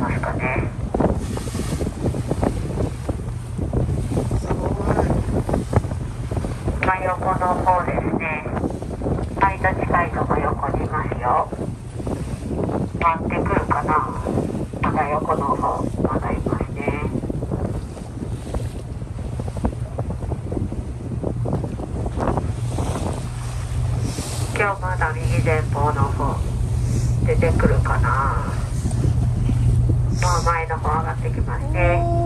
ますかね。真横の方ですね。間近いとこ横にいますよ。回ってくるかな。まだ横の方まだいますね。今日まだ右前方の方出てくるかな。まあ前の方上がってきますね。